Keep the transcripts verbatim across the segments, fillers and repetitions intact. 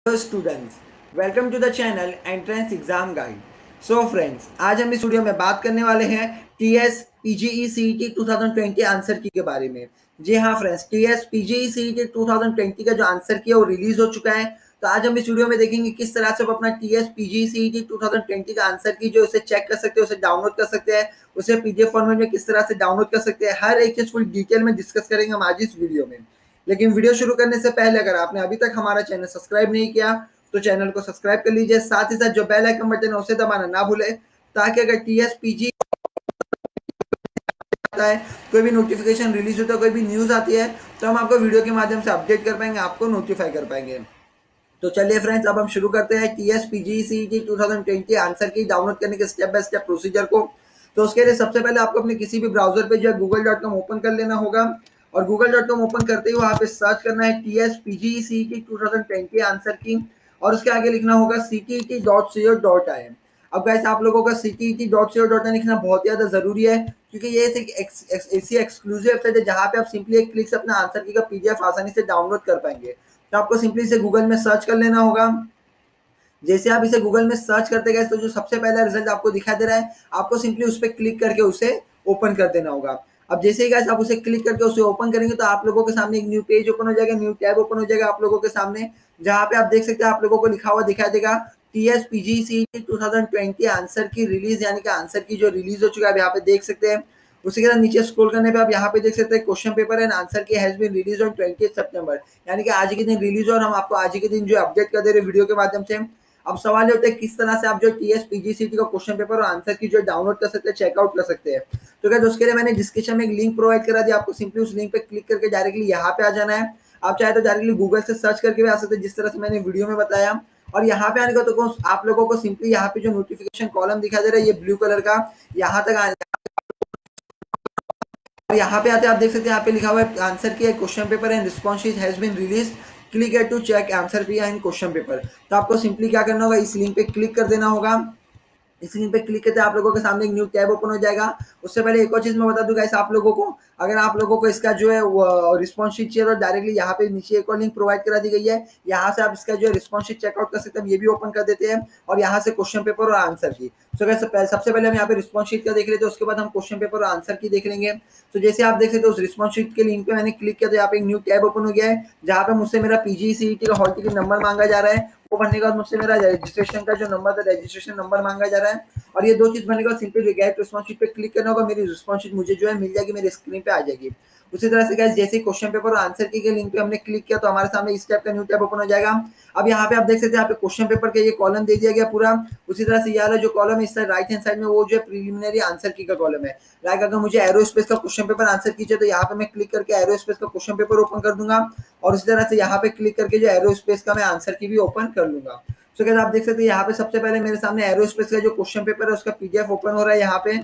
Hello students, welcome to the channel entrance exam guide. So friends, आज हम इस video में बात करने वाले हैं T S P G E C E T twenty twenty answer key के बारे में। जी हाँ friends, T S P G E C E T twenty twenty का जो आंसर की है वो रिलीज हो चुका है। तो आज हम इस वीडियो में देखेंगे किस तरह से आप अपना T S P G E C E T twenty twenty का आंसर की जो उसे चेक कर सकते हैं, उसे डाउनलोड कर सकते हैं, उसे पीडीएफ फॉर्मेट में किस तरह से डाउनलोड कर सकते हैं, हर एक चीज फुल डिटेल में डिस्कस करेंगे हम आज इस वीडियो में। लेकिन वीडियो शुरू करने से पहले अगर आपने अभी तक हमारा चैनल सब्सक्राइब नहीं किया तो चैनल को सब्सक्राइब कर लीजिए। साथ ही साथ जो बेल आइकन बटन है उसे दबाना ना भूले, ताकि अगर टी एस पी जी आता है, कोई भी नोटिफिकेशन रिलीज होता है, कोई भी न्यूज आती है, तो हम आपको वीडियो के माध्यम से अपडेट कर पाएंगे, आपको नोटिफाई कर पाएंगे। तो चलिए फ्रेंड्स, अब हम शुरू करते हैं T S P G C E T twenty twenty answer key download करने के स्टेप बाय स्टेप प्रोसीजर को। तो उसके लिए सबसे पहले आपको अपने किसी भी ब्राउजर पे जो है गूगल डॉट कॉम ओपन कर लेना होगा, और गूगल डॉट कॉम ओपन करते ही वहाँ पे सर्च करना है T S P G C E T twenty twenty answer key, और उसके आगे लिखना होगा C T E T dot C O dot I N. अब गाइस, आप लोगों का C T E T dot C O dot I N लिखना बहुत ज़्यादा ज़रूरी है, क्योंकि ये एक ऐसी एक्सक्लूसिव वेबसाइट है जहाँ पे आप सिंपली एक क्लिक से अपना आंसर की का पीडीएफ आसानी से डाउनलोड कर पाएंगे। तो आपको सिंपली से गूगल में सर्च कर लेना होगा। जैसे आप इसे गूगल में सर्च करते गए तो जो सबसे पहला रिजल्ट आपको दिखाई दे रहा है, आपको सिंपली उस पर क्लिक करके उसे ओपन कर देना होगा। अब जैसे ही गाइस आप उसे क्लिक करके उसे ओपन करेंगे तो आप लोगों के सामने एक न्यू पेज ओपन हो जाएगा, न्यू टैब ओपन हो जाएगा आप लोगों के सामने, जहाँ पे आप देख सकते हैं आप लोगों को लिखा हुआ दिखाई देगा T S P G C E T twenty twenty answer key release, यानी कि आंसर की जो रिलीज हो चुका है आप यहाँ पे देख सकते हैं। उसी के साथ नीचे स्क्रॉल करने पे आप यहाँ पे देख सकते हैं question paper and answer key has been release on twenty September, यानी कि आज के दिन रिलीज और हम आपको आज के दिन जो अपडेट कर दे रहे वीडियो के माध्यम से। अब सवाल ये होता है किस तरह से आप जो T S P G C T का क्वेश्चन पेपर और आंसर की जो डाउनलोड कर सकते हैं, चेकआउट कर सकते हैं। तो क्या उसके लिए मैंने डिस्क्रिप्शन में एक लिंक प्रोवाइड करा दिया, आपको सिंपली उस लिंक पे क्लिक करके डायरेक्टली यहाँ पे आ जाना है। आप चाहे तो डायरेक्टली गूगल से सर्च करके भी आ सकते हैं, जिस तरह से मैंने वीडियो में बताया। और यहाँ पे आने का तो आप लोगों को सिंपली यहाँ पे जो नोटिफिकेशन कॉलम दिखाई दे रहा है ये ब्लू कलर का, यहाँ तक आने, और यहाँ पे आते आप देख सकते हैं यहाँ पे लिखा हुआ है answer key question paper and response sheet has been release, click here to check answer key and question paper. तो आपको सिंपली क्या करना होगा, इस लिंक पे क्लिक कर देना होगा। इस लिंक पे क्लिक करते हैं आप लोगों के सामने एक न्यू टैब ओपन हो जाएगा। उससे पहले एक और चीज मैं बता दूं गाइस आप लोगों को, अगर आप लोगों को इसका जो है रिस्पॉन्स शीट चाहिए तो डायरेक्टली यहाँ पे नीचे एक और लिंक प्रोवाइड करा दी गई है, यहाँ से आप इसका जो है रिस्पॉन्स शीट चेकआउट कर सकते हैं। ये भी ओपन कर देते हैं और यहाँ से क्वेश्चन पेपर और आंसर की। सो गाइस सबसे पहले हम यहाँ पे रिस्पॉन्स शीट का देख लेते हैं, उसके बाद हम क्वेश्चन पेपर और आंसर की देख लेंगे। तो जैसे आप देख सकते हो उस रिस्पॉन्स शीट के लिंक पे मैंने क्लिक किया तो यहाँ पे एक न्यू टैब ओपन हो गया है, जहाँ पे मुझसे मेरा पीजीसीईटी का हॉल टिकट नंबर मांगा जा रहा है। वो भरने के बाद मुझसे मेरा रजिस्ट्रेशन का जो नंबर था, रजिस्ट्रेशन नंबर मांगा जा रहा है। और ये दो चीज भरने के बाद सिंपली गेट रिस्पॉन्स शीट पे क्लिक करना होगा, मेरी रिस्पॉन्स शीट मुझे जो है मिल जाएगी, मेरी स्क्रीन पे आ जाएगी। उसी तरह से गाइस जैसे क्वेश्चन पेपर और आंसर की के लिंक पे हमने क्लिक किया तो हमारे सामने इस टाइप का न्यू टैब ओपन हो जाएगा। अब यहाँ पे आप देख सकते हैं यहाँ पे क्वेश्चन पेपर का ये कॉलम दे दिया गया पूरा। उसी तरह से ये वाला जो कॉलम है इस साइड राइट हैंड साइड में वो जो है प्रीलिमिनरी आंसर की का कॉलम है। लाइक अगर मुझे एरोस्पेस का क्वेश्चन पेपर आंसर कीजिए तो यहाँ पे मैं क्लिक करके एरोस्पेस का क्वेश्चन पेपर ओपन कर दूंगा, और उसी तरह से यहाँ पे क्लिक करके जो एरोस्पेस का मैं आंसर की भी ओपन कर लूंगा। सो so, आप देख सकते हैं यहाँ पे सबसे पहले मेरे सामने एरोस्पेस का जो क्वेश्चन पेपर है उसका पीडीएफ ओपन हो रहा है यहाँ पे।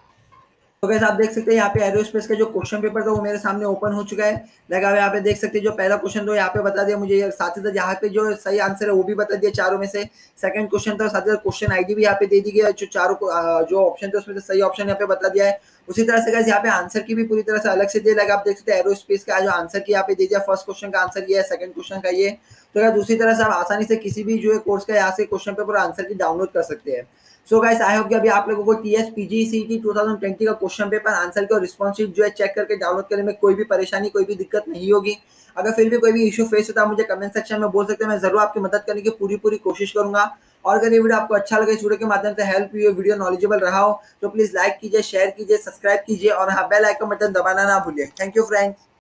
तो गाइस आप देख सकते हैं यहाँ पे एरोस्पेस का जो क्वेश्चन पेपर था वो मेरे सामने ओपन हो चुका है। लाइक आप यहाँ पे देख सकते हैं जो पहला क्वेश्चन था यहाँ पे बता दिया मुझे, साथ ही साथ यहाँ पे जो सही आंसर है वो भी बता दिया चारों में से। सेकंड क्वेश्चन था, साथ ही साथ क्वेश्चन आईडी भी यहाँ पे दे दी गई है, जो चारों जो ऑप्शन थे उसमें से सही ऑप्शन यहाँ पे बता दिया है। उसी तरह से गाइस यहाँ पे आंसर की भी पूरी तरह से अलग से दिया। लाइक आप देख सकते हैं एरोस्पेस का जो आंसर की यहाँ पे दे दिया, फर्स्ट क्वेश्चन का आंसर ये है, सेकंड क्वेश्चन का ये। तो गाइस दूसरी तरह से आप आसानी से किसी भी जो है कोर्स का यहाँ से question paper answer key download कर सकते हैं। सो गाइस आई होप कि अभी आप लोगों को T S P G C T twenty twenty का क्वेश्चन पेपर आंसर की और रिस्पॉन्स शीट जो है चेक करके डाउनलोड करने में कोई भी परेशानी, कोई भी दिक्कत नहीं होगी। अगर फिर भी कोई भी इशू फेस होता है मुझे कमेंट सेक्शन में बोल सकते हैं, मैं जरूर आपकी मदद करने की पूरी पूरी कोशिश करूंगा। और अगर ये वीडियो आपको अच्छा लगे, इस वीडियो के माध्यम से हेल्प हुई, वीडियो नॉलेजेबल रहा हो, तो प्लीज लाइक कीजिए, शेयर कीजिए, सब्सक्राइब कीजिए और हाँ बेल आइकन बटन दबाना ना भूलिए। Thank you friends.